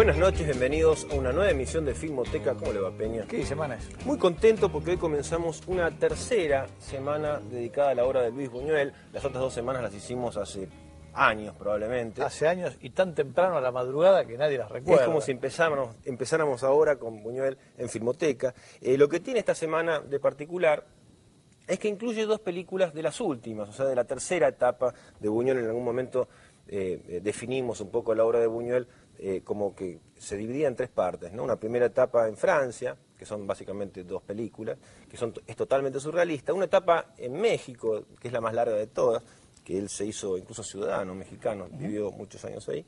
Buenas noches, bienvenidos a una nueva emisión de Filmoteca. ¿Cómo le va, Peña? ¿Qué semana es? Muy contento porque hoy comenzamos una tercera semana dedicada a la obra de Luis Buñuel. Las otras 2 semanas las hicimos hace años probablemente. Hace años y tan temprano a la madrugada que nadie las recuerda. Es como si empezáramos ahora con Buñuel en Filmoteca. Lo que tiene esta semana de particular es que incluye 2 películas de las últimas, o sea, de la tercera etapa de Buñuel. En algún momento definimos un poco la obra de Buñuel como que se dividía en 3 partes, ¿no? Una primera etapa en Francia, que son básicamente 2 películas, es totalmente surrealista. Una etapa en México, que es la más larga de todas, que él se hizo incluso ciudadano mexicano, vivió muchos años ahí.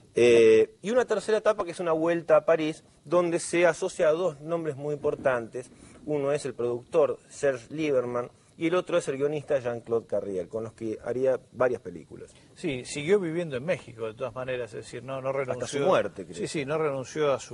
Y una tercera etapa que es una vuelta a París, donde se asocia a 2 nombres muy importantes. Uno es el productor Serge Lieberman y el otro es el guionista Jean-Claude Carriel, con los que haría varias películas. Sí, siguió viviendo en México de todas maneras, es decir, no renunció. Hasta su muerte, creo. Sí, no renunció a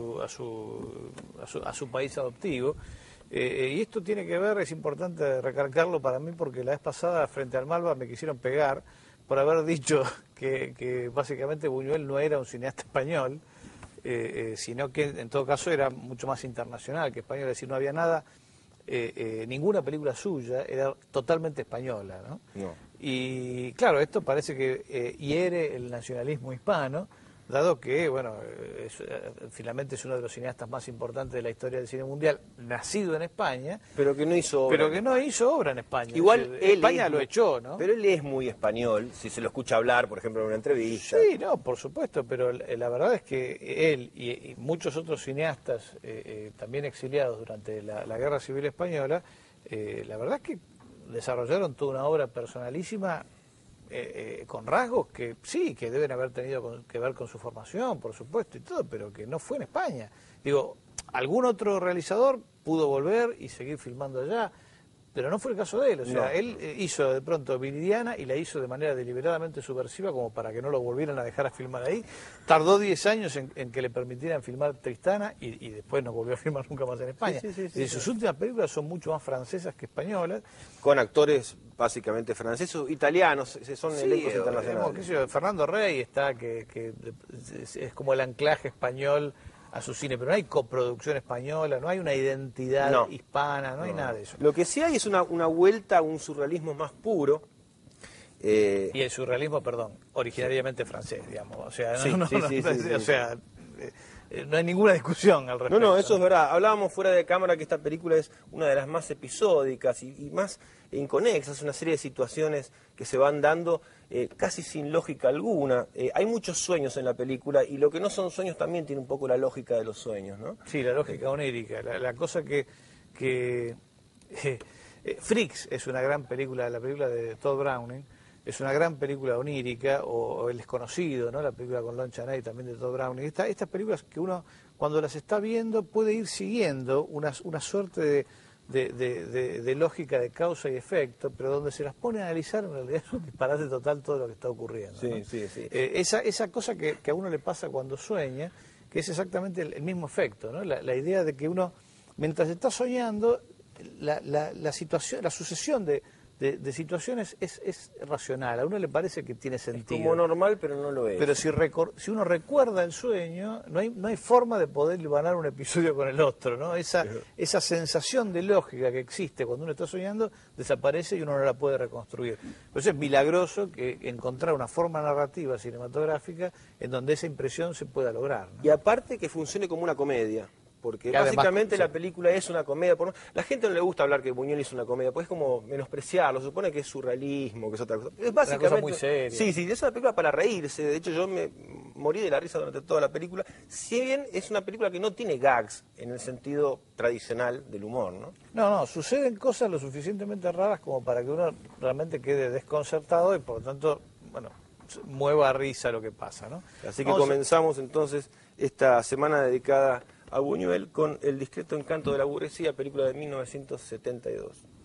su país adoptivo. Y esto tiene que ver, es importante recalcarlo para mí, porque la vez pasada frente al Malva me quisieron pegar por haber dicho que básicamente Buñuel no era un cineasta español, sino que en todo caso era mucho más internacional que español, es decir, no había nada, ninguna película suya era totalmente española, ¿no? No. Y claro, esto parece que hiere el nacionalismo hispano, dado que, bueno, finalmente es uno de los cineastas más importantes de la historia del cine mundial, nacido en España, Pero que no hizo obra. pero que no hizo obra en España. Igual Es decir, él España lo echó, ¿no? Pero él es muy español, si se lo escucha hablar, por ejemplo, en una entrevista. Sí, no, por supuesto, pero la verdad es que él y muchos otros cineastas, también exiliados durante la Guerra Civil Española, la verdad es que desarrollaron toda una obra personalísima, con rasgos que sí, que deben haber tenido que ver con su formación, por supuesto, y todo, pero que no fue en España. Digo, algún otro realizador pudo volver y seguir filmando allá, pero no fue el caso de él. O sea, No. él hizo de pronto Viridiana y la hizo de manera deliberadamente subversiva como para que no lo volvieran a dejar a filmar ahí. Tardó 10 años en que le permitieran filmar Tristana y después no volvió a filmar nunca más en España. Sí. Sus últimas películas son mucho más francesas que españolas. Con actores básicamente franceses, italianos, son elencos internacionales. Qué sé yo, Fernando Rey está, que es como el anclaje español a su cine, pero no hay coproducción española, no hay una identidad hispana, no hay nada de eso. Lo que sí hay es una vuelta a un surrealismo más puro. Y el surrealismo, perdón, originariamente francés, digamos. O sea, no hay ninguna discusión al respecto. No, eso es verdad. Hablábamos fuera de cámara que esta película es una de las más episódicas y más inconexas, una serie de situaciones que se van dando casi sin lógica alguna. Hay muchos sueños en la película y lo que no son sueños también tiene un poco la lógica de los sueños, ¿no? Sí, la lógica onírica, la cosa que Freaks es una gran película, la película de Todd Browning, es una gran película onírica, o El Desconocido, ¿no? La película con Lon Chaney también de Todd Browning. Estas películas que uno, cuando las está viendo, puede ir siguiendo una suerte de lógica de causa y efecto, pero donde se las pone a analizar, en realidad es un disparate total todo lo que está ocurriendo, ¿no? Sí. Esa cosa que a uno le pasa cuando sueña, que es exactamente el mismo efecto, ¿no? La idea de que uno, mientras está soñando, la situación, la sucesión de situaciones es racional, a uno le parece que tiene sentido. Es como normal, pero no lo es. Pero si uno recuerda el sueño, no hay forma de poder libanar un episodio con el otro, ¿no? Esa sensación de lógica que existe cuando uno está soñando desaparece y uno no la puede reconstruir. Entonces es milagroso que encontrar una forma narrativa cinematográfica en donde esa impresión se pueda lograr, ¿no? Y aparte que funcione como una comedia. Porque que además, básicamente la película es una comedia. La gente no le gusta hablar que Buñuel hizo una comedia, pues es como menospreciarlo, se supone que es surrealismo, que es otra cosa. Es básicamente una cosa muy seria. Sí, es una película para reírse. De hecho, yo me morí de la risa durante toda la película. Si bien es una película que no tiene gags en el sentido tradicional del humor, ¿no? No, suceden cosas lo suficientemente raras como para que uno realmente quede desconcertado y por lo tanto, bueno, mueva a risa lo que pasa, ¿no? Así que comenzamos entonces esta semana dedicada a Buñuel con El discreto encanto de la burguesía, película de 1972.